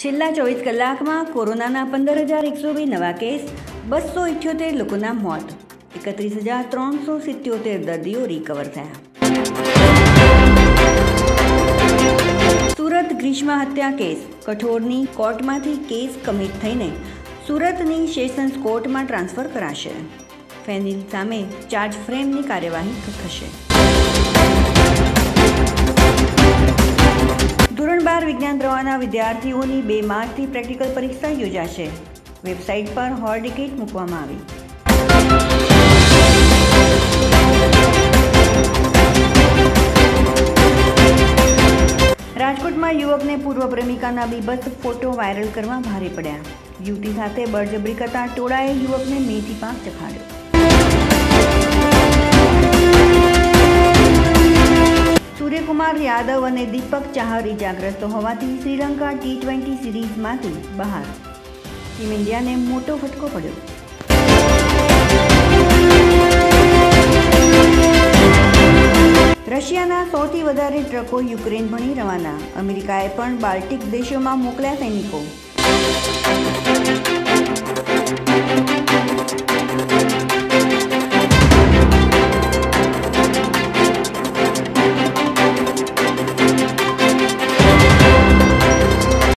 છેલ્લા 24 કલાકમાં કોરોનાના 15,102 નવા કેસ, 278 લોકોના મોત, 31,377 દર્દીઓ રિકવર થયા. સુરત ગ્રીષ્મ હત્યા કેસ, કઠોરની કોર્ટમાંથી કેસ કમિટ થઈને સુરતની સેશન્સ કોર્ટમાં ટ્રાન્સફર કરાશે. ફેનિલ સામે ચાર્જ ફ્રેમની કાર્યવાહી થશે. ધોરણ 12 વિજ્ઞાન પ્રવાહના વિદ્યાર્થીઓની 2 માર્ચથી પ્રેક્ટિકલ પરીક્ષા યોજાશે. વેબસાઇટ પર હોલ ટિકિટ મૂકવામાં આવી. રાજકોટમાં યુવકને પૂર્વ પ્રેમિકાના બીભત્સ ફોટો વાયરલ કરવા ભારે પડ્યા. યુવતી સાથે બળજબરી કરતા ટોળાએ યુવકને મેથી પાક ચખાડ્યો. સૂર્યકુમાર યાદવ અને દીપક ચાહર ઇજાગ્રસ્ત હોવાથી શ્રીલંકા T20 સિરીઝમાંથી બહાર. ટીમ ઇન્ડિયાને મોટો ફટકો પડ્યો. રશિયાના સૌથી વધારે ટ્રકો યુક્રેન ભણી રવાના. અમેરિકાએ પણ બાલ્ટિક દેશોમાં મોકલ્યા સૈનિકો.